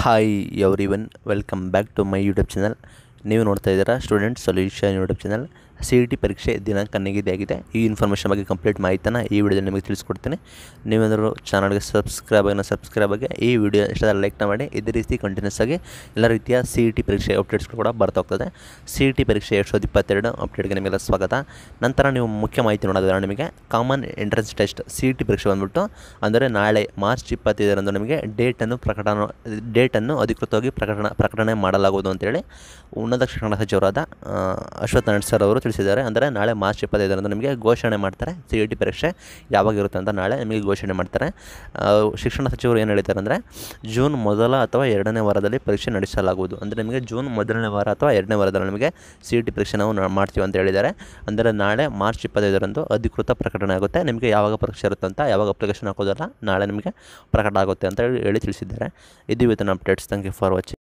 Hi everyone, welcome back to my YouTube channel. ನೀವು ನೋಡ್ತಾ ಇದ್ದೀರಾ student solution YouTube channel. CET ಪರೀಕ್ಷೆ ದಿನಾಂಕ ನಿಗದಿಯಾಗಿದೆ. ಈ ಇನ್ಫಾರ್ಮೇಷನ್ ಬಗ್ಗೆ ಕಂಪ್ಲೀಟ್ ಮಾಹಿತಿನ ಈ ವಿಡಿಯೋದಲ್ಲಿ ನಿಮಗೆ ತಿಳಿಸ್ಕೊಡ್ತೀನಿ. ನೀವೇನಾದರೂ ಚಾನಲ್ಗೆ ಸಬ್ಸ್ಕ್ರೈಬ್ ಆಗಿ ಈ ವಿಡಿಯೋ ಇಷ್ಟದ ಲೈಕ್ನ ಮಾಡಿ. ಇದೇ ರೀತಿ ಕಂಟಿನ್ಯೂಸ್ ಆಗಿ ಎಲ್ಲ ರೀತಿಯ CET ಪರೀಕ್ಷೆ ಅಪ್ಡೇಟ್ಸ್ಗಳು ಕೂಡ ಬರ್ತಾ ಹೋಗ್ತದೆ. CET ಪರೀಕ್ಷೆ 2022 ಅಪ್ಡೇಟ್ಗೆ ನಿಮಗೆಲ್ಲ ಸ್ವಾಗತ. ನಂತರ ನೀವು ಮುಖ್ಯ ಮಾಹಿತಿ ನೋಡೋದಾದ್ರೆ ನಿಮಗೆ ಕಾಮನ್ ಎಂಟ್ರೆನ್ಸ್ ಟೆಸ್ಟ್ CET ಪರೀಕ್ಷೆ ಬಂದ್ಬಿಟ್ಟು ಅಂದರೆ ನಾಳೆ ಮಾರ್ಚ್ 25ರಂದು ನಿಮಗೆ ಡೇಟನ್ನು ಅಧಿಕೃತವಾಗಿ ಪ್ರಕಟಣೆ ಮಾಡಲಾಗುವುದು ಅಂತೇಳಿ ಉನ್ನತ ಶಿಕ್ಷಣ ಸಚಿವರಾದ ಅಶ್ವಥ್ ನಾರಾಯಣ ಸರ್ ಅವರು ತಿಳಿಸಿದ್ದಾರೆ. ಅಂದರೆ ನಾಳೆ ಮಾರ್ಚ್ 25ರಂದು ನಿಮಗೆ ಘೋಷಣೆ ಮಾಡ್ತಾರೆ. CET ಪರೀಕ್ಷೆ ಯಾವಾಗಿರುತ್ತೆ ಅಂತ ನಾಳೆ ನಿಮಗೆ ಘೋಷಣೆ ಮಾಡ್ತಾರೆ. ಶಿಕ್ಷಣ ಸಚಿವರು ಏನು ಹೇಳಿದ್ದಾರೆ ಅಂದರೆ ಜೂನ್ ಮೊದಲ ಅಥವಾ ಎರಡನೇ ವಾರದಲ್ಲಿ ಪರೀಕ್ಷೆ ನಡೆಸಲಾಗುವುದು. ಅಂದರೆ ನಿಮಗೆ ಜೂನ್ ಮೊದಲನೇ ವಾರ ಅಥವಾ ಎರಡನೇ ವಾರದಲ್ಲಿ ನಿಮಗೆ CET ಪರೀಕ್ಷೆ ನಾವು ಮಾಡ್ತೀವಿ ಅಂತ ಹೇಳಿದ್ದಾರೆ. ಅಂದರೆ ನಾಳೆ ಮಾರ್ಚ್ 25ರಂದು ಅಧಿಕೃತ ಪ್ರಕಟಣೆ ಆಗುತ್ತೆ. ನಿಮಗೆ ಯಾವಾಗ ಪರೀಕ್ಷೆ ಇರುತ್ತೆ ಅಂತ, ಯಾವಾಗ ಅಪ್ಲಿಕೇಶನ್ ಹಾಕೋದಲ್ಲ, ನಾಳೆ ನಿಮಗೆ ಪ್ರಕಟ ಆಗುತ್ತೆ ಅಂತ ಹೇಳಿ ತಿಳಿಸಿದ್ದಾರೆ. ಇದು ಇವತ್ತಿನ updates. Thank you for watching.